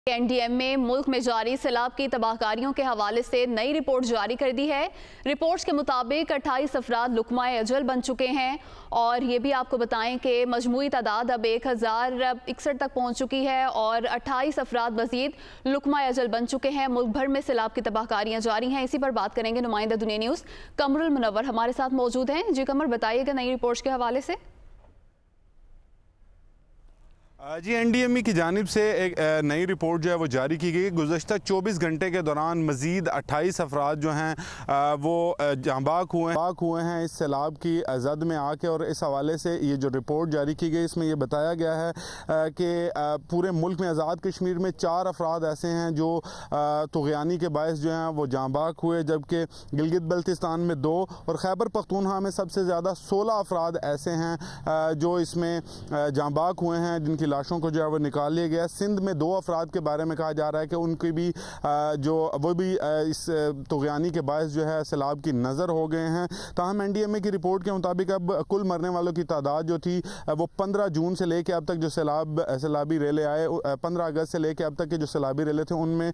NDM में मुल्क में जारी सैलाब की तबाहकारियों के हवाले से नई रिपोर्ट जारी कर दी है। रिपोर्ट्स के मुताबिक 28 अफराद लुकमाए अजल बन चुके हैं और ये भी आपको बताएं कि मजमूई तादाद अब 1061 तक पहुंच चुकी है और 28 अफराद मजीद लुकमाए अजल बन चुके हैं। मुल्क भर में सैलाब की तबाहकारियां जारी हैं। इसी पर बात करेंगे नुमाइंदा दुनिया न्यूज़ कमरुल मुनव्वर हमारे साथ मौजूद हैं। जी कमर, बताइएगा नई रिपोर्ट्स के हवाले से। जी एनडीएमए की जानिब से एक नई रिपोर्ट जो है वो जारी की गई। गुज़श्ता 24 घंटे के दौरान मज़ीद 28 अफराद जो हैं वो जाँबाक हुए हैं इस सैलाब की जद में आके। और इस हवाले से ये जो रिपोर्ट जारी की गई इसमें ये बताया गया है कि पूरे मुल्क में आज़ाद कश्मीर में 4 अफराद ऐसे हैं जो तुग़यानी के बायस जो हैं वो जाँबाक हुए, जबकि गिलगित बल्तिस्तान में 2 और खैबर पख्तूनख्वा में सबसे ज़्यादा 16 अफराद ऐसे हैं जो इसमें जाँबाक हुए हैं, जिनकी लाशों को जो है वो निकाल लिया गया। सिंध में 2 अफराद के बारे में कहा जा रहा है कि उनकी भी वो भी इस तुग़यानी के बायस जो है सैलाब की नज़र हो गए हैं। ताहम एनडीएमए की रिपोर्ट के मुताबिक अब कुल मरने वालों की तादाद जो थी वो 15 जून से लेकर अब तक जो सैलाबी रेले आए, 15 अगस्त से लेकर अब तक के जो सैलाबी रेले थे उनमें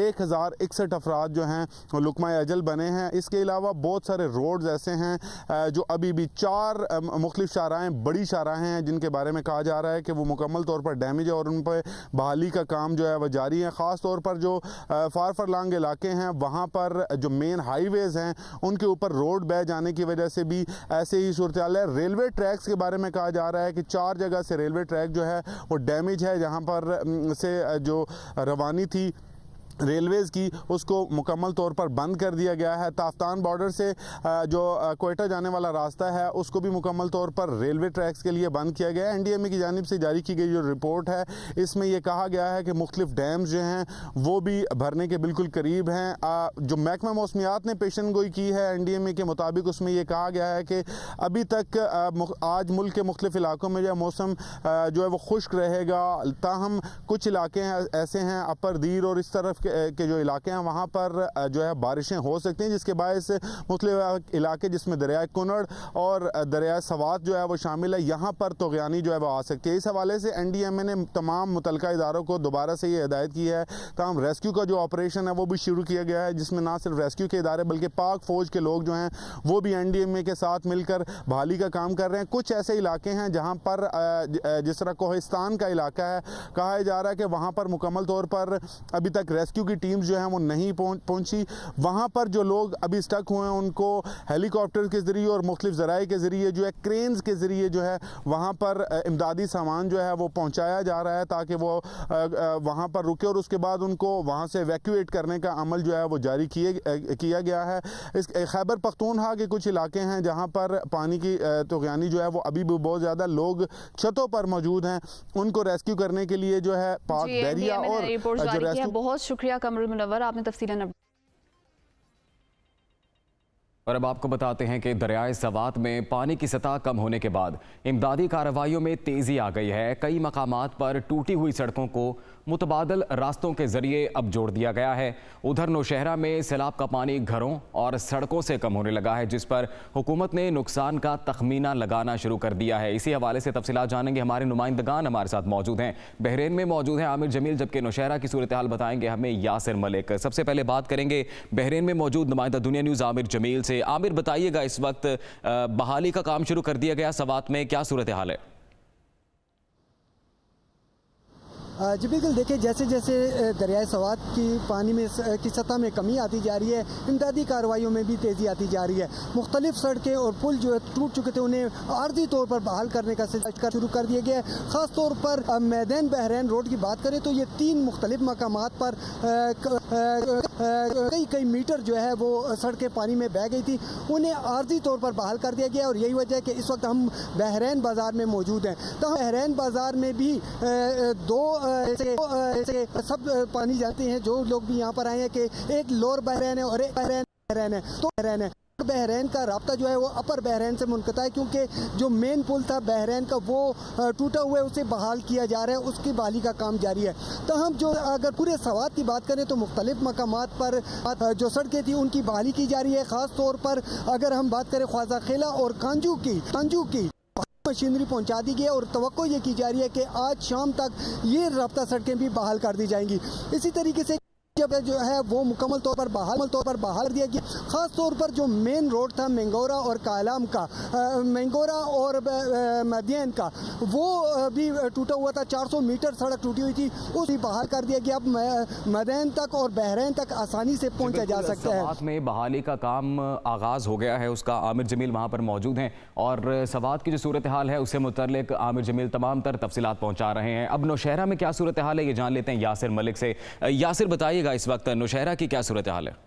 1061 अफराद जो हैं लुकमाए अजल बने हैं। इसके अलावा बहुत सारे रोड्स ऐसे हैं जो अभी भी 4 मुख्तलिफ शाहराहें, बड़ी शाहराहें हैं जिनके बारे में कहा जा रहा है कि वो मुकम्मल तौर पर डैमेज है और उन पर बहाली का काम जो है वह जारी है। ख़ास तौर पर जो फार फरलांग इलाके हैं वहाँ पर जो मेन हाईवेज़ हैं उनके ऊपर रोड बह जाने की वजह से भी ऐसे ही सूरत हाल है। रेलवे ट्रैक्स के बारे में कहा जा रहा है कि 4 जगह से रेलवे ट्रैक जो है वो डैमेज है, जहाँ पर से जो रवानी थी रेलवेज़ की उसको मुकम्मल तौर पर बंद कर दिया गया है। ताफ्तान बॉर्डर से जो कोयटा जाने वाला रास्ता है उसको भी मुकम्मल तौर पर रेलवे ट्रैक्स के लिए बंद किया गया है। एनडीएमए की जानिब से जारी की गई जो रिपोर्ट है इसमें यह कहा गया है कि मुख्तलिफ डैम्स जो हैं वो भी भरने के बिल्कुल करीब हैं। जो महकमा मौसमियात ने पेशन गोई की है एनडीएमए के मुताबिक उसमें यह कहा गया है कि अभी तक आज मुल्क के मुख्तलिफ इलाकों में जो मौसम जो है वो खुश्क रहेगा। ताहम कुछ इलाके हैं ऐसे हैं अपर दीर और इस तरफ के जो इलाके हैं वहाँ पर जो है बारिशें हो सकती हैं, जिसके बायस मुख्तलिफ इलाके जिसमें दरिया कुनड़ और दरिया सवात जो है वो शामिल है, यहाँ पर तुग़यानी जो है वो आ सकती है। इस हवाले से एनडीएमए ने तमाम मुतलका इदारों को दोबारा से ये हिदायत की है। तमाम रेस्क्यू का जो ऑपरेशन है वो भी शुरू किया गया है, जिसमें ना सिर्फ रेस्क्यू के इदारे बल्कि पाक फ़ौज के लोग जो हैं वो भी एनडीएमए के साथ मिलकर बहाली का काम कर रहे हैं। कुछ ऐसे इलाके हैं जहाँ पर जिस तरह कोहिस्तान का इलाका है, कहा जा रहा है कि वहाँ पर मुकम्मल तौर पर अभी तक रेस्क्यू की टीम्स जो हैं वो नहीं पहुंची। वहां पर जो लोग अभी स्टक हुए हैं उनको हेलीकॉप्टर के जरिए और मुख्तलिफ ज़राए के जरिए जो है क्रेन्स के जरिए जो है वहां पर इमदादी सामान जो है वो पहुंचाया जा रहा है ताकि वो वहां पर रुके और उसके बाद उनको वहां से इवैक्यूएट करने का अमल जो है वो जारी किया गया है। इस खैबर पख्तूनख्वा के कुछ इलाके हैं जहां पर पानी की तुग़यानी जो है वो अभी भी बहुत ज़्यादा, लोग छतों पर मौजूद हैं, उनको रेस्क्यू करने के लिए जो है पाक बैरिया और जो रेस्क्यू। बहुत शुक्रिया कमरुल मुनव्वर, आपने तफसीलन। और अब आपको बताते हैं कि दरियाए सवात में पानी की सतह कम होने के बाद इमदादी कार्रवाइयों में तेज़ी आ गई है। कई मकामात पर टूटी हुई सड़कों को मुतबादल रास्तों के जरिए अब जोड़ दिया गया है। उधर नौशहरा में सैलाब का पानी घरों और सड़कों से कम होने लगा है, जिस पर हुकूमत ने नुकसान का तखमीना लगाना शुरू कर दिया है। इसी हवाले से तफसीलात जानेंगे, हमारे नुमाइंदगान हमारे साथ मौजूद हैं। बहरीन में मौजूद हैं आमिर जमील, जबकि नौशहरा की सूरत हाल बताएंगे हमें यासिर मलिक। सबसे पहले बात करेंगे बहरीन में मौजूद नुमाइंदा दुनिया न्यूज़ आमिर जमील से। आमिर, बताइएगा इस वक्त बहाली का काम शुरू कर दिया गया सवात में, क्या सूरत हाल है? जी बिल्कुल, देखिए जैसे जैसे दरियाए सवात की पानी में की सतह में कमी आती जा रही है, इमदादी कार्रवाइयों में भी तेज़ी आती जा रही है। मुख्तलिफ सड़कें और पुल जो है टूट चुके थे उन्हें आर्जी तौर पर बहाल करने का सिलसिला शुरू कर दिया गया है। ख़ास तौर पर मैदान बहरैन रोड की बात करें तो ये 3 मुख्तलिफ मकामात पर कई मीटर जो है वो सड़कें पानी में बह गई थी, उन्हें आर्जी तौर पर बहाल कर दिया गया। और यही वजह है कि इस वक्त हम बहरैन बाज़ार में मौजूद हैं। तो बहरैन बाज़ार में भी 2 सब पानी जाते हैं, जो लोग भी यहाँ पर आए हैं कि एक लोअर बहरैन है और एक बहरैन है। तो बहरैन है बहरैन का राब्ता जो है वो अपर बहरैन से मुनक़ता है, क्योंकि जो मेन पुल था बहरैन का वो टूटा हुआ है, उसे बहाल किया जा रहा है, उसकी बहाली का काम जारी है। तो हम जो अगर पूरे सवात की बात करें तो मुख्तलिफ मकामात पर जो सड़कें थी उनकी बहाली की जा रही है। ख़ास तौर पर अगर हम बात करें ख्वाजा खेला और कांजू की मशीनरी पहुंचा दी गई है और तवक्को ये की जा रही है कि आज शाम तक ये राब्ता सड़कें भी बहाल कर दी जाएंगी। इसी तरीके से जब जो है वो मुकम्मल तौर पर बहाल दिया गया। ख़ास तौर पर जो मेन रोड था मेंगोरा और कालाम का, मेंगोरा और मदियन का, वो भी टूटा हुआ था। 400 मीटर सड़क टूटी हुई थी, उसे बहाल कर दिया गया। अब मदैन तक और बहरैन तक आसानी से पहुंचा जा सकता है। सवात में बहाली का काम आगाज़ हो गया है, उसका आमिर जमील वहाँ पर मौजूद हैं और सवात की जो सूरत हाल है उससे मुतल्लिक आमिर जमील तमाम तर तफसीलात पहुँचा रहे हैं। अब नौशहरा में क्या सूरत हाल है ये जान लेते हैं यासिर मलिक से। यासिर बताइए इस वक्त नौशहरा की क्या सूरत हाल है?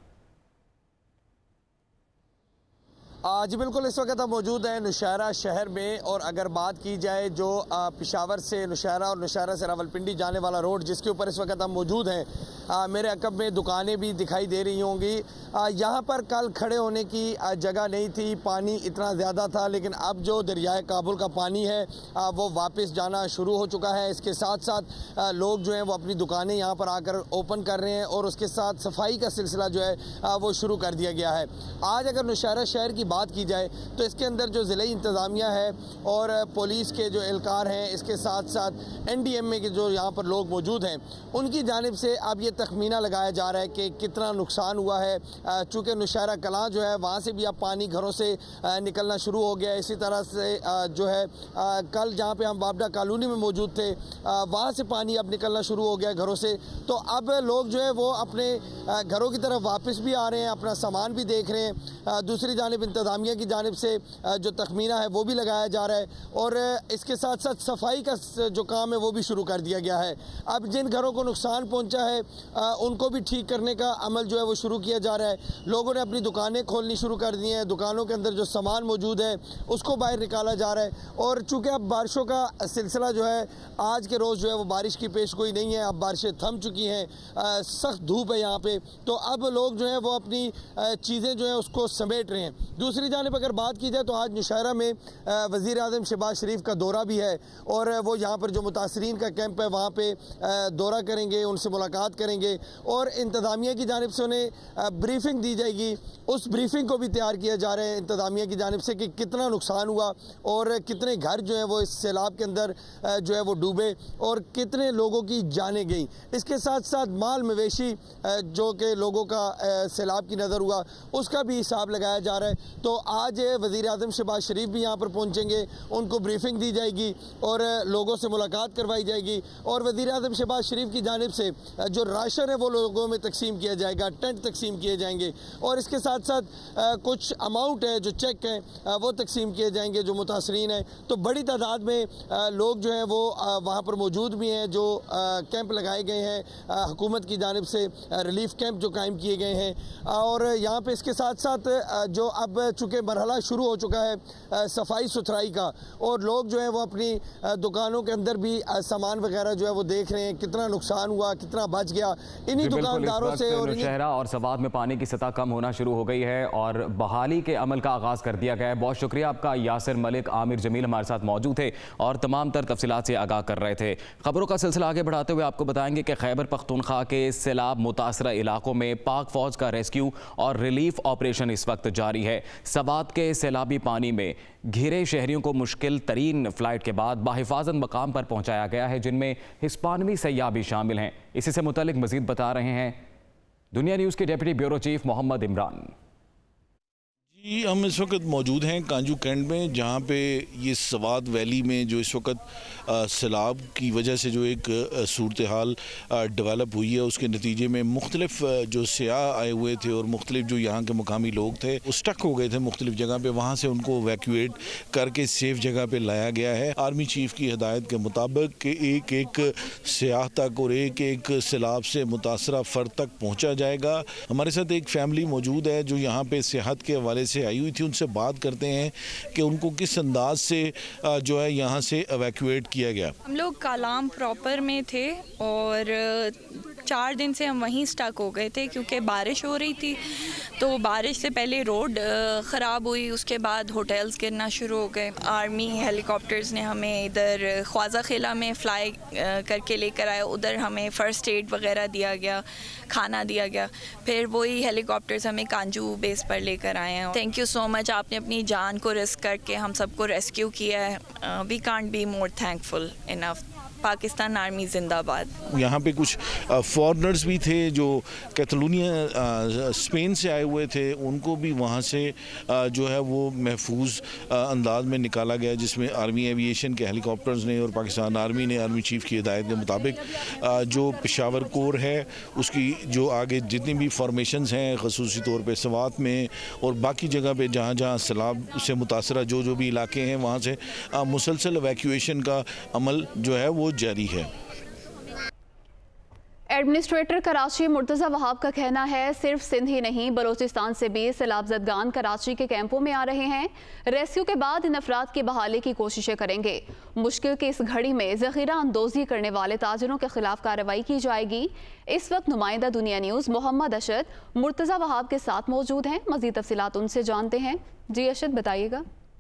जी बिल्कुल, इस वक्त हम मौजूद हैं नौशहरा शहर में और अगर बात की जाए जो पेशावर से नौशहरा और नौशहरा से रावलपिंडी जाने वाला रोड जिसके ऊपर इस वक्त हम मौजूद हैं, मेरे अकब में दुकानें भी दिखाई दे रही होंगी। यहाँ पर कल खड़े होने की जगह नहीं थी, पानी इतना ज़्यादा था, लेकिन अब जो दरियाए काबुल का पानी है वो वापस जाना शुरू हो चुका है। इसके साथ साथ लोग जो हैं वो अपनी दुकानें यहाँ पर आकर ओपन कर रहे हैं और उसके साथ सफाई का सिलसिला जो है वो शुरू कर दिया गया है। आज अगर नौशहरा शहर की बात की जाए तो इसके अंदर जो ज़िले इंतज़ामिया है और पुलिस के जो एहलकार हैं, इसके साथ साथ NDMA के जो यहाँ पर लोग मौजूद हैं, उनकी जानिब से अब ये तखमीना लगाया जा रहा है कि कितना नुकसान हुआ है। चूँकि नौशहरा कलां जो है वहाँ से भी अब पानी घरों से निकलना शुरू हो गया है। इसी तरह से जो है कल जहाँ पे हम बाबडा कॉलोनी में मौजूद थे वहाँ से पानी अब निकलना शुरू हो गया है घरों से। तो अब लोग जो है वो अपने घरों की तरफ वापस भी आ रहे हैं, अपना सामान भी देख रहे हैं। दूसरी जानिब इंतज़ामिया की जानिब से जो तखमीना है वो भी लगाया जा रहा है और इसके साथ साथ सफाई का जो काम है वो भी शुरू कर दिया गया है। अब जिन घरों को नुकसान पहुंचा है उनको भी ठीक करने का अमल जो है वो शुरू किया जा रहा है। लोगों ने अपनी दुकानें खोलनी शुरू कर दी हैं, दुकानों के अंदर जो सामान मौजूद है उसको बाहर निकाला जा रहा है। और चूँकि अब बारिशों का सिलसिला जो है आज के रोज़ जो है वो बारिश की पेशगोई नहीं है, अब बारिशें थम चुकी हैं, सख्त धूप है यहाँ पे, तो अब लोग जो है वो अपनी चीज़ें जो है उसको समेट रहे हैं। दूसरी जानिब अगर बात की जाए तो आज नौशहरा में वज़ीर आज़म शहबाज शरीफ का दौरा भी है और वो यहाँ पर जो मुतासरीन का कैंप है वहाँ पे दौरा करेंगे, उनसे मुलाकात करेंगे और इंतज़ामिया की जानिब से उन्हें ब्रीफिंग दी जाएगी। उस ब्रीफिंग को भी तैयार किया जा रहा है इंतज़ामिया की जानिब से कि कितना नुकसान हुआ और कितने घर जो है वो इस सैलाब के अंदर जो है वो डूबे और कितने लोगों की जानें गई। इसके साथ साथ माल मवेशी जो कि लोगों का सैलाब की नज़र हुआ उसका भी हिसाब लगाया जा रहा है। तो आज वज़ीर आज़म शहबाज शरीफ भी यहाँ पर पहुँचेंगे, उनको ब्रीफिंग दी जाएगी और लोगों से मुलाकात करवाई जाएगी और वज़ीर आज़म शहबाज शरीफ की जानिब से जो राशन है वो लोगों में तकसीम किया जाएगा, टेंट तकसीम किए जाएंगे और इसके साथ साथ कुछ अमाउंट है जो चेक हैं वो तकसीम किए जाएंगे जो मुतासरीन हैं। तो बड़ी तादाद में लोग जो हैं वो वहाँ पर मौजूद भी हैं। जो कैंप लगाए गए हैं हुकूमत की जानिब से, रिलीफ कैंप जो कायम किए गए हैं और यहाँ पर इसके साथ साथ जो अब चूँकि मरहला शुरू हो चुका है सफाई सुथराई का और लोग जो है वो अपनी दुकानों के अंदर भी सामान वगैरह जो है वो देख रहे हैं, कितना नुकसान हुआ, कितना बच गया इन्हीं दुकानदारों से। और नौशहरा और सवात में पानी की सतह कम होना शुरू हो गई है और बहाली के अमल का आगाज कर दिया गया है। बहुत शुक्रिया आपका यासिर मलिक। आमिर जमील हमारे साथ मौजूद थे और तमाम तर तफसीलात से आगाह कर रहे थे। खबरों का सिलसिला आगे बढ़ाते हुए आपको बताएंगे कि खैबर पख्तूनख्वा के सैलाब मुतासरा इलाकों में पाक फौज का रेस्क्यू और रिलीफ ऑपरेशन इस वक्त जारी है। सवात के सैलाबी पानी में घिरे शहरियों को मुश्किल तरीन फ्लाइट के बाद बाहिफाजत मकाम पर पहुंचाया गया है, जिनमें हिस्पानवी सयाह भी शामिल हैं। इसी से मुतालिक मजीद बता रहे हैं दुनिया न्यूज़ के deputy bureau chief Mohammad Imran. जी, हम इस वक्त मौजूद हैं कांजू कैंट में, जहाँ पे ये सवात वैली में जो इस वक्त सैलाब की वजह से जो एक सूरत हाल डेवलप हुई है उसके नतीजे में मुख्तलिफ जो सियाह आए हुए थे और मुख्तलिफ जो यहाँ के मुकामी लोग थे वो स्टक हो गए थे मुख्तलिफ जगह पे, वहाँ से उनको वैक्यूएट करके सेफ जगह पे लाया गया है। आर्मी चीफ की हिदायत के मुताबिक कि एक एक सियाह तक और एक एक सैलाब से मुतासरा फ़र्द तक पहुँचा जाएगा। हमारे साथ एक फैमिली मौजूद है जो यहाँ पर सेहत के हवाले से आई हुई थी, उनसे बात करते हैं कि उनको किस अंदाज से जो है यहाँ से एवैक्यूएट किया गया। हम लोग कालाम प्रॉपर में थे और 4 दिन से हम वहीं स्टक हो गए थे क्योंकि बारिश हो रही थी। तो बारिश से पहले रोड ख़राब हुई, उसके बाद होटल्स गिरना शुरू हो गए। आर्मी हेलीकॉप्टर्स ने हमें इधर ख्वाजा खिला में फ़्लाई करके लेकर आए, उधर हमें फ़र्स्ट एड वगैरह दिया गया, खाना दिया गया, फिर वही हेलीकॉप्टर्स हमें कांजू बेस पर लेकर आए हैं। थैंक यू सो मच, आपने अपनी जान को रिस्क करके हम सबको रेस्क्यू किया है। We can't be more thankful enough. Pakistan army जिंदाबाद। यहाँ पे कुछ फॉरेनर्स भी थे जो कैटलोनिया स्पेन से आए हुए थे, उनको भी वहाँ से जो है वो महफूज अंदाज में निकाला गया, जिसमें आर्मी एविएशन के हेलीकॉप्टर्स ने और पाकिस्तान आर्मी ने आर्मी चीफ की हिदायत के मुताबिक जो पेशावर कोर है उसकी जो आगे जितनी भी फॉर्मेशंस हैं ख़ुसूसी तौर पे सवात में और बाकी जगह पे जहाँ जहाँ सैलाब से मुतासरा जो भी इलाके हैं वहाँ से मुसलसल एवैक्यूएशन का अमल जो है वो जारी है। एडमिनिस्ट्रेटर कराची मुर्तज़ा वहाब का कहना है सिर्फ सिंध ही नहीं बलूचिस्तान से भी सैलाबजदगान कराची के कैंपों में आ रहे हैं। रेस्क्यू के बाद इन अफराद की बहाली की कोशिशें करेंगे। मुश्किल की इस घड़ी में ज़ख़ीरा अंदोज़ी करने वाले ताजरों के खिलाफ कार्रवाई की जाएगी। इस वक्त नुमाइंदा दुनिया न्यूज़ मोहम्मद अशद मुर्तज़ा वहाब के साथ मौजूद हैं। मज़ीद तफसीलात उनसे जानते हैं। जी अशद, बताइएगा।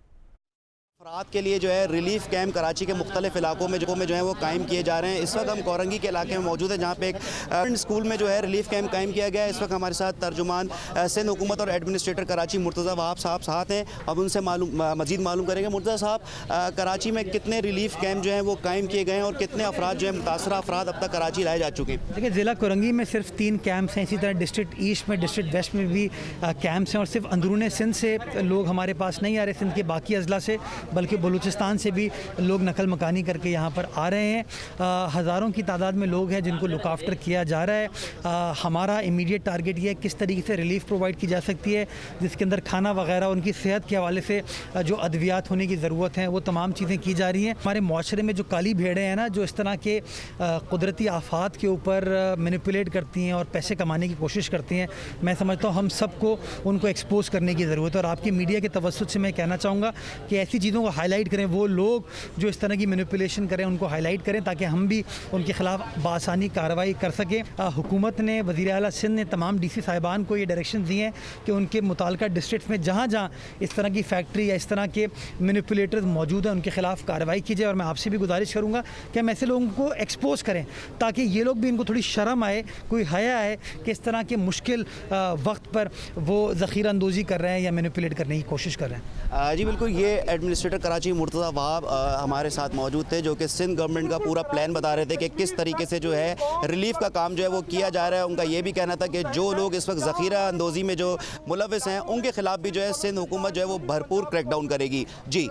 अफराद के लिए जो है रिलीफ कैंप कराची के मुख्तलिफ इलाकों में जो है वो कायम किए जा रहे हैं। इस वक्त हम कोरंगी के इलाके में मौजूद हैं जहाँ पे एक स्कूल में जो है रिलीफ कैंप कायम किया गया है। इस वक्त हमारे साथ तर्जुमान सिंध हुकूमत और एडमिनिस्ट्रेटर कराची मुर्तज़ा वहाब साहब साथ हैं। अब उनसे मज़ीद मालूम करेंगे। मुर्तज़ा साहब, कराची में कितने रिलीफ कैंप जो हैं वो कायम किए गए हैं और कितने अफराद जो है मुतासरा अफराद अब तक कराची लाए जा चुके हैं? देखिए, ज़िला कोरंगी में सिर्फ 3 कैंप्स हैं। इसी तरह डिस्ट्रिक्ट ईस्ट में, डिस्ट्रिक्ट वेस्ट में भी कैंप्स हैं और सिर्फ अंदरून सिंध से लोग हमारे पास नहीं आ रहे, सिंध के बाकी अजला से, बल्कि बलूचिस्तान से भी लोग नकल मकानी करके यहाँ पर आ रहे हैं। हज़ारों की तादाद में लोग हैं जिनको लुक आफ्टर किया जा रहा है। हमारा इमीडिएट टारगेट ये है किस तरीके से रिलीफ प्रोवाइड की जा सकती है, जिसके अंदर खाना वगैरह, उनकी सेहत के हवाले से जो अद्वियात होने की ज़रूरत है वो तमाम चीज़ें की जा रही हैं। हमारे माशरे में जो काली भेड़ें हैं ना, जो इस तरह के कुदरती आफात के ऊपर मैनिपुलेट करती हैं और पैसे कमाने की कोशिश करती हैं, मैं समझता हूँ हम सबको उनको एक्सपोज करने की ज़रूरत है। और आपकी मीडिया के तवज्जुह से मैं कहना चाहूँगा कि ऐसी चीज़ों को हाईलाइट करें, वो लोग जो इस तरह की मैनिपुलेशन करें उनको हाईलाइट करें ताकि हम भी उनके खिलाफ बासानी कार्रवाई कर सकें। हुकूमत ने, वज़ीर आला सिंध ने तमाम डीसी साहिबान को ये डायरेक्शन दिए हैं कि उनके मुताल्लिका डिस्ट्रिक्ट में जहाँ जहाँ इस तरह की फैक्ट्री या इस तरह के मैनिपुलेटर्स मौजूद हैं उनके खिलाफ कार्रवाई की जाए। और मैं आपसे भी गुजारिश करूँगा कि हम ऐसे लोगों को एक्सपोज करें ताकि ये लोग भी, इनको थोड़ी शर्म आए, कोई हया आए कि इस तरह के मुश्किल वक्त पर वो ज़ख़ीरा अंदोज़ी कर रहे हैं या मैनिपुलेट करने की कोशिश कर रहे हैं। जी बिल्कुल, ये एडमिनिस्ट्रेटर कराची मुर्तज़ा वहाब हमारे साथ मौजूद थे जो कि सिंध गवर्नमेंट का पूरा प्लान बता रहे थे कि किस तरीके से जो है रिलीफ का काम जो है वो किया जा रहा है। उनका ये भी कहना था कि जो लोग इस वक्त ज़ख़ीरा अंदोज़ी में जो मुलविस हैं उनके खिलाफ भी जो है सिंध हुकूमत जो है वो भरपूर क्रैकडाउन करेगी। जी,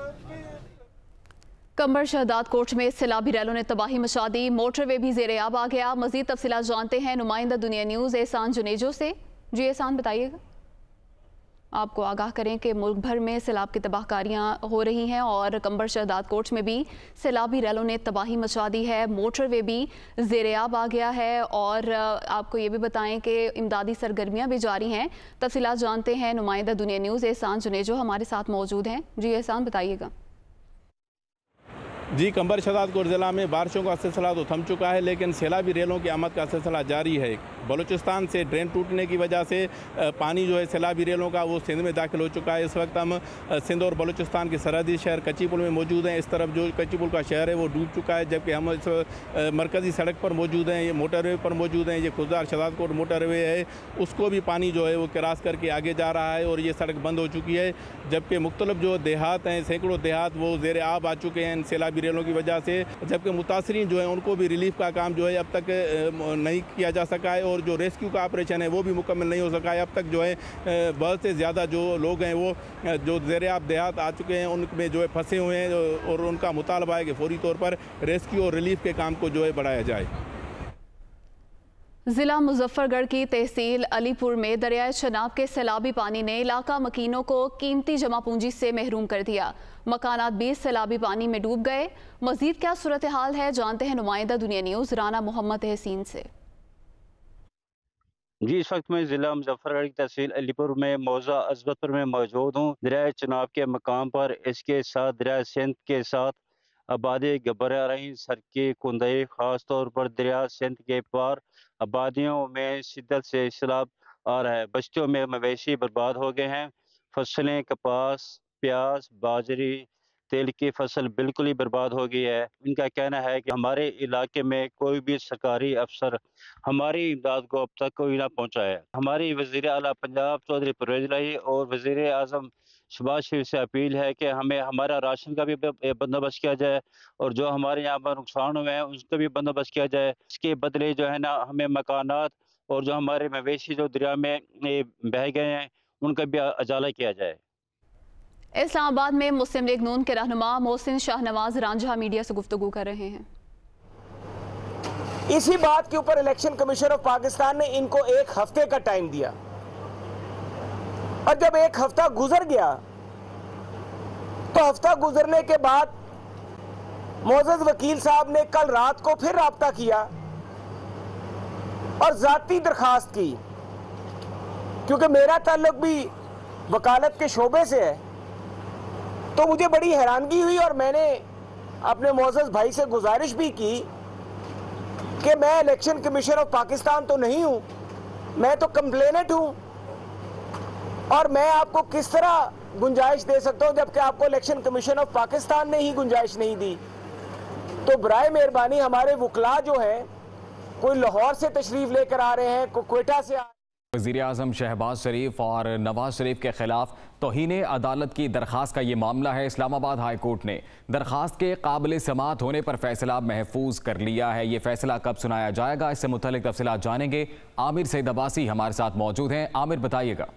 कंबर शहदाद कोट में सैलाबी रैलों ने तबाही मचा दी, मोटरवे भी ज़ेर-ए-आब आ गया। मज़ीद तफसीलात जानते हैं नुमाइंदा दुनिया न्यूज़ एहसान जुनेजो से। जी एहसान, बताइएगा। आपको आगाह करें कि मुल्क भर में सैलाब की तबाहकारियाँ हो रही हैं और कंबर शहदाद कोट में भी सैलाबी रैलों ने तबाही मचा दी है, मोटरवे भी ज़ेर-ए-आब आ गया है। और आपको ये भी बताएं कि इमदादी सरगर्मियाँ भी जारी हैं। तफसीलात जानते हैं नुमाइंदा दुनिया न्यूज़ एहसान जुनेजो हमारे साथ मौजूद हैं। जी एहसान, बताइएगा। जी, कंबर शहदाद कोट ज़िला में बारिशों का सिलसिला तो थम चुका है, लेकिन सैलाबी रेलों की आमद का सिलसिला जारी है। बलूचिस्तान से ड्रेन टूटने की वजह से पानी जो है सैलाबी रेलों का वो सिंध में दाखिल हो चुका है। इस वक्त हम सिंध और बलूचिस्तान के सरहदी शहर कच्ची पुल में मौजूद हैं। इस तरफ जो कच्ची पुल का शहर है वो डूब चुका है, जबकि हम इस मरकज़ी सड़क पर मौजूद हैं, ये मोटरवे पर मौजूद हैं। ये खुददार शहदाद कोट मोटरवे है, उसको भी पानी जो है वो क्रॉस करके आगे जा रहा है और ये सड़क बंद हो चुकी है। जबकि मुख्तलिफ जो देहात हैं, सैकड़ों देहात वो ज़ेर आब आ चुके हैं इन सैलाबी रेलों की वजह से, जबकि मुतासरीन जो है उनको भी रिलीफ का काम जो है अब तक नहीं किया जा सका है और जो रेस्क्यू का ऑपरेशन है वो भी मुकम्मल नहीं हो सका है। अब तक जो है बहुत से ज़्यादा जो लोग हैं वो जो ज़ेर आब देहात आ चुके हैं उनमें जो है फंसे हुए हैं और उनका मुतालबा है कि फौरी तौर पर रेस्क्यू और रिलीफ के काम को जो है बढ़ाया जाए। ज़िला मुजफ्फरगढ़ की तहसील अलीपुर में दरियाए चनाब के सैलाबी पानी ने इलाका मकीनों को कीमती जमा पूंजी से महरूम कर दिया। मकानात भी सैलाबी पानी में डूब गए। मजीद क्या सूरत हाल है, जानते हैं नुमाइंदा दुनिया न्यूज़ राना मोहम्मद तहसीन से। जी, इस वक्त मैं ज़िला मुजफ्फरगढ़ की तहसील अलीपुर में मौज़ा अज़बतपुर में मौजूद हूँ। दरियाए चनाब के मकाम पर इसके साथ दरिया सिंध के साथ आबादी गबरा रही सड़कें कुंदई, ख़ास तौर पर दरिया सिंध के पार आबादियों में शिद्दत से सैलाब आ रहा है। बस्तियों में मवेशी बर्बाद हो गए हैं। फसलें कपास, प्याज, बाजरी, तेल की फसल बिल्कुल ही बर्बाद हो गई है। इनका कहना है कि हमारे इलाके में कोई भी सरकारी अफसर हमारी इमदाद को अब तक कोई ना पहुंचा है। हमारी वज़ीर आला पंजाब चौधरी परवेज़ इलाही और वज़ीर आज़म शहबाज शरीफ से अपील है कि हमें हमारा राशन का भी बंदोबस्त किया जाए और जो हमारे यहाँ पर नुकसान हुए हैं उसका भी बंदोबस्त किया जाए। इसके बदले जो है ना हमें मकानात और जो हमारे मवेशी जो दरिया में बह गए हैं उनका भी अजाला किया जाए। इस्लामाबाद में मुस्लिम लीग नून के रहनुमा मोहसिन शाहनवाज रांझा मीडिया से गुफ्तगू कर रहे हैं। इसी बात के ऊपर इलेक्शन कमीशन ऑफ पाकिस्तान ने इनको 1 हफ्ते का टाइम दिया और जब 1 हफ्ता गुजर गया तो हफ्ता गुजरने के बाद मोअज़्ज़ज़ वकील साहब ने कल रात को फिर राब्ता किया और जाती दरखास्त की, क्योंकि मेरा ताल्लुक भी वकालत के शोबे से है, तो मुझे बड़ी हैरानगी हुई और मैंने अपने मोअज़्ज़ज़ भाई से गुजारिश भी की कि मैं इलेक्शन कमीशन ऑफ पाकिस्तान तो नहीं हूं, मैं तो कंप्लेनेंट हूं और मैं आपको किस तरह गुंजाइश दे सकता हूं जबकि आपको इलेक्शन कमीशन ऑफ पाकिस्तान ने ही गुंजाइश नहीं दी। तो बराए मेहरबानी हमारे वकला जो है कोई लाहौर से तशरीफ लेकर आ रहे हैं, कोई क्वेटा से वज़ीर आज़म शहबाज शरीफ और नवाज शरीफ के खिलाफ तौहीन अदालत की दरखास्त का ये मामला है। इस्लामाबाद हाई कोर्ट ने दरखास्त के काबिल समाअत होने पर फैसला महफूज कर लिया है। ये फैसला कब सुनाया जाएगा, इससे मुतल्लिक तफसीलात जानेंगे। आमिर सईद अब्बासी हमारे साथ मौजूद हैं। आमिर, बताइएगा।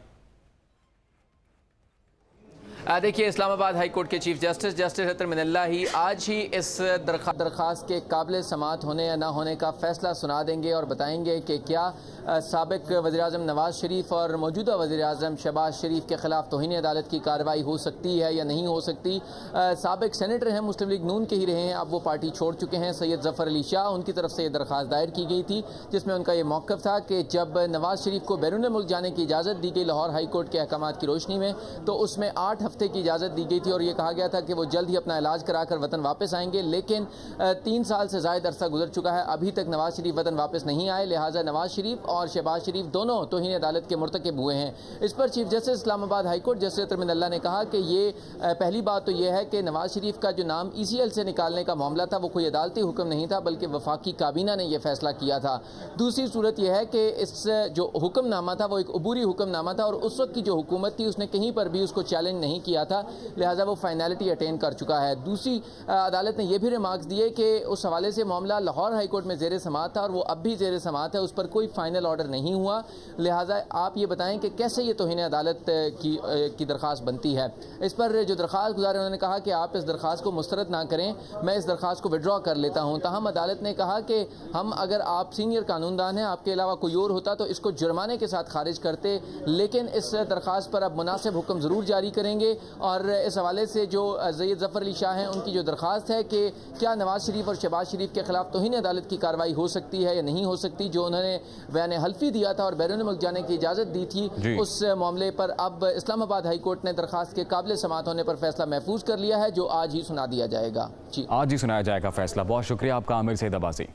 देखिए, इस्लामाबाद हाई कोर्ट के चीफ जस्टिस अतर मिनल्ला ही आज ही इस दरखास्त के काबिल समाअत होने या ना होने का फैसला सुना देंगे और बताएंगे कि क्या साबिक वज़ीर आज़म नवाज शरीफ और मौजूदा वज़ीर आज़म शहबाज शरीफ के खिलाफ तौहीन अदालत की कार्रवाई हो सकती है या नहीं हो सकती। साबिक सेनेटर हैं, मुस्लिम लीग नून के ही रहे हैं, अब वो पार्टी छोड़ चुके हैं। सैयद ज़फ़र अली शाह, उनकी तरफ से ये दरखास्त दायर की गई थी जिसमें उनका ये मौक़िफ़ था कि जब नवाज शरीफ को बैरून मुल्क जाने की इजाज़त दी गई लाहौर हाई कोर्ट के अहकाम की रोशनी में, तो उसमें 8 हफ्ते की इजाज़त दी गई थी और ये कहा गया था कि वो जल्द ही अपना इलाज कराकर वतन वापस आएंगे। लेकिन 3 साल से ज़ायद अरसा गुजर चुका है, अभी तक नवाज शरीफ वतन वापस नहीं आए। लिहाजा नवाज शरीफ और शहबाज शरीफ दोनों तौहीन अदालत के मुर्तकिब हुए हैं। इस पर chief justice Islamabad high court justice Athar Minallah ने कहा कि ये पहली बात तो यह है कि नवाज शरीफ का जो नाम ECL से निकालने का मामला था वो कोई अदालती हुक्म नहीं था, बल्कि वफाकी काबीना ने यह फैसला किया था। दूसरी सूरत यह है कि इस जो हुक्मनामा था वो एक अबूरी हुक्मनामा था और उस वक्त की जो हुकूमत थी उसने कहीं पर भी उसको चैलेंज नहीं किया था, लिहाजा वो फाइनलिटी अटेन कर चुका है। दूसरी अदालत ने यह भी रिमार्क्स दिए कि उस हवाले से मामला लाहौर हाई कोर्ट में ज़ेर समाअत था और वो अब भी ज़ेर समाअत है, उस पर कोई फाइनल ऑर्डर नहीं हुआ। लिहाजा आप ये बताएं कि कैसे ये तौहीन अदालत की दरख्वास्त बनती है। इस पर जो दरख्वास्त गुजारे उन्होंने कहा कि आप इस दरख्वास्त को मुस्तरद ना करें, मैं इस दरख्वास्त को विड्रॉ कर लेता हूँ। ताहम अदालत ने कहा कि हम अगर आप सीनियर कानूनदान हैं, आपके अलावा कोई और होता तो इसको जुर्माने के साथ खारिज करते, लेकिन इस दरख्वास्त पर अब मुनासिब हुक्म ज़रूर जारी करेंगे। और इस हवाले से जो सैयद ज़फ़र अली शाह हैं उनकी जो दरख्वास्त है कि क्या नवाज शरीफ और शहबाज शरीफ के खिलाफ तौहीन अदालत की कार्रवाई हो सकती है या नहीं हो सकती, जो उन्होंने बयान हल्फी दिया था और बैरून मुल्क जाने की इजाज़त दी थी, उस मामले पर अब इस्लामाबाद हाई कोर्ट ने दरख्वास्त के काबिल समाअत होने पर फैसला महफूज कर लिया है, जो आज ही सुना दिया जाएगा। जी, आज ही सुनाया जाएगा फैसला। बहुत शुक्रिया आपका आमिर सईद अब्बासी।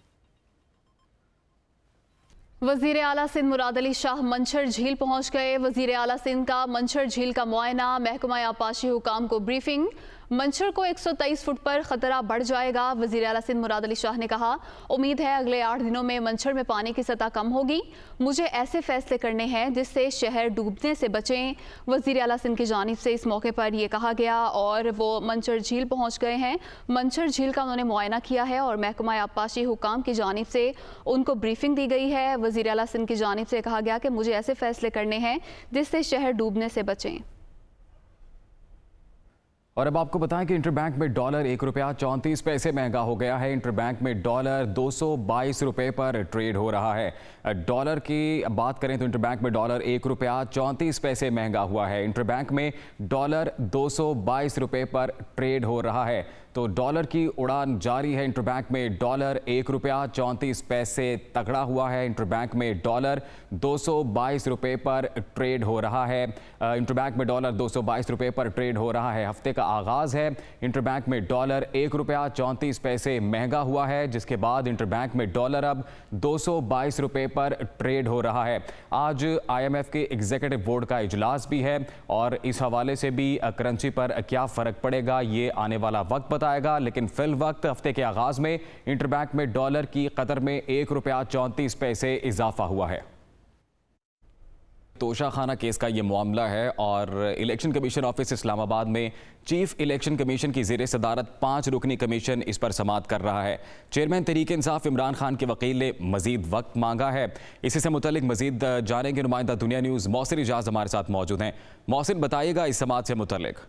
वज़ीर आला सिंध मुराद अली शाह मंछर झील पहुंच गए। वज़ीर आला सिंध का मंछर झील का मुआयना, महकमा आबपाशी हुकाम को ब्रीफिंग। मंछर को 123 फुट पर खतरा बढ़ जाएगा। वज़ीर आला सिंध मुराद अली शाह ने कहा, उम्मीद है अगले 8 दिनों में मंछर में पानी की सतह कम होगी। मुझे ऐसे फैसले करने हैं जिससे शहर डूबने से बचें। वज़ीर आला सिंध की जानिब से इस मौके पर यह कहा गया और वो मंछर झील पहुँच गए हैं। मंछर झील का उन्होंने मुआयना किया है और महकमा आबपाशी हुकाम की जानिब से उनको ब्रीफिंग दी गई है। वज़ीर आला सिंध की जानिब से कहा गया कि मुझे ऐसे फैसले करने हैं जिससे शहर डूबने से बचें। और अब आपको बताएं कि इंटरबैंक में डॉलर 1 रुपया 34 पैसे महंगा हो गया है। इंटरबैंक में डॉलर 222 रुपये पर ट्रेड हो रहा है। डॉलर की बात करें तो इंटरबैंक में डॉलर 1 रुपया 34 पैसे महंगा हुआ है। इंटरबैंक में डॉलर 222 रुपये पर ट्रेड हो रहा है। तो डॉलर की उड़ान जारी है। इंटरबैंक में डॉलर ₹1.34 तगड़ा हुआ है। इंटरबैंक में डॉलर 222 रुपये पर ट्रेड हो रहा है। इंटरबैंक में डॉलर 222 रुपये पर ट्रेड हो रहा है। हफ्ते का आगाज है। इंटरबैंक में डॉलर ₹1.34 महंगा हुआ है, जिसके बाद इंटरबैंक में डॉलर अब 222 रुपये पर ट्रेड हो रहा है। आज IMF के एग्जीक्यूटिव बोर्ड का इजलास भी है और इस हवाले से भी करेंसी पर क्या फ़र्क पड़ेगा ये आने वाला वक्त बताएगा। लेकिन फिल वक्त हफ्ते के आगाज में इंटरबैंक में डॉलर की कदर में ₹1.34 इजाफा हुआ है। तोशाखाना केस का ये मामला है और इलेक्शन कमीशन ऑफिस इस्लामाबाद में चीफ इलेक्शन कमीशन की ज़ेरे सदारत 5 रुकनी कमीशन इस पर समाअत कर रहा है। चेयरमैन तहरीक इंसाफ इमरान खान के वकील ने मजीद वक्त मांगा है। इसी से मुतल्लिक मजीद जानेंगे। नुमाइंदा दुनिया न्यूज़ मौसिर इजाज़ हमारे साथ मौजूद हैं। मौसिर, बताइएगा इस समाअत से मुतल्लिक।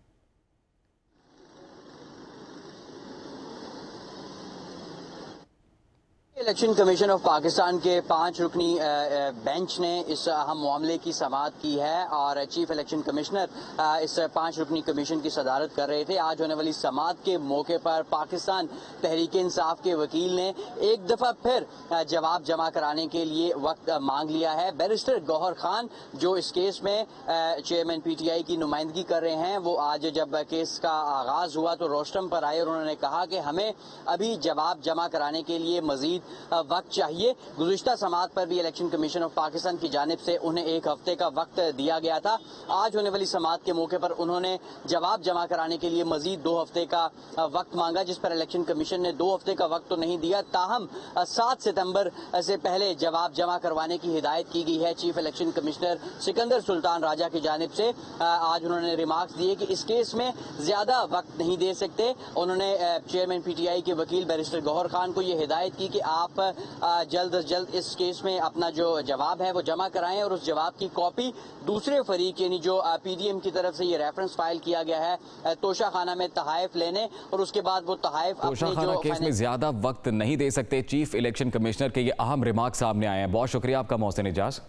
इलेक्शन कमीशन ऑफ पाकिस्तान के 5 रुकनी बेंच ने इस अहम मामले की समाअत की है और चीफ इलेक्शन कमिश्नर इस 5 रुकनी कमीशन की सदारत कर रहे थे। आज होने वाली समाअत के मौके पर पाकिस्तान तहरीक इंसाफ के वकील ने एक दफा फिर जवाब जमा कराने के लिए वक्त मांग लिया है। बैरिस्टर गौहर खान जो इस केस में चेयरमैन PTI की नुमाइंदगी कर रहे हैं, वो आज जब केस का आगाज हुआ तो रोस्टम पर आए और उन्होंने कहा कि हमें अभी जवाब जमा कराने के लिए मजीद वक्त चाहिए। गुज़िश्ता समाअत पर भी इलेक्शन कमीशन ऑफ पाकिस्तान की जानिब से उन्हें 1 हफ्ते का वक्त दिया गया था। आज होने वाली समाअत के मौके पर उन्होंने जवाब जमा कराने के लिए मजीद 2 हफ्ते का वक्त मांगा, जिस पर इलेक्शन कमीशन ने 2 हफ्ते का वक्त तो नहीं दिया, ताहम 7 सितंबर से पहले जवाब जमा करवाने की हिदायत की गई है। Chief election commissioner Sikandar Sultan Raja की जानिब से आज उन्होंने रिमार्क्स दिए कि इस केस में ज्यादा वक्त नहीं दे सकते। उन्होंने चेयरमैन PTI के वकील बैरिस्टर गौहर खान को यह हिदायत की कि आप जल्द अज जल्द इस केस में अपना जो जवाब है वो जमा कराएं और उस जवाब की कॉपी दूसरे फरीक यानी जो PDM की तरफ से ये रेफरेंस फाइल किया गया है तोशाखाना में तहाइफ लेने और उसके बाद वो तहाइफ तोशाखाना केस में ज्यादा वक्त नहीं दे सकते। चीफ इलेक्शन कमिश्नर के ये अहम रिमार्क सामने आए हैं। बहुत शुक्रिया आपका मोहसिन इजाज।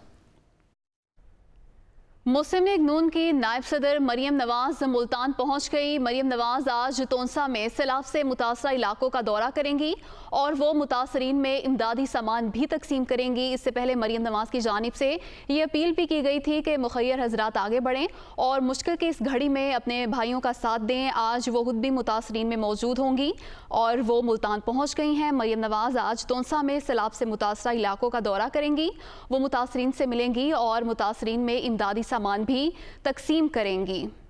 मुस्लिम लीग नून की नायब सदर मरियम नवाज मुल्तान पहुंच गई। मरियम नवाज आज तोंसा में सैलाब से मुतासरा इलाकों का दौरा करेंगी और वो मुतासरीन में इमदादी सामान भी तकसीम करेंगी। इससे पहले मरियम नवाज की जानिब से ये अपील भी की गई थी कि मुखय्यर हजरात आगे बढ़ें और मुश्किल की इस घड़ी में अपने भाइयों का साथ दें। आज वो खुद भी मुतासरीन में मौजूद होंगी और वो मुल्तान पहुँच गई हैं। मरियम नवाज आज तोंसा में सैलाब से मुतासरा इलाकों का दौरा करेंगी। वो मुतासरीन से मिलेंगी और मुतासरीन में इमदादी सामान भी तकसीम करेंगी।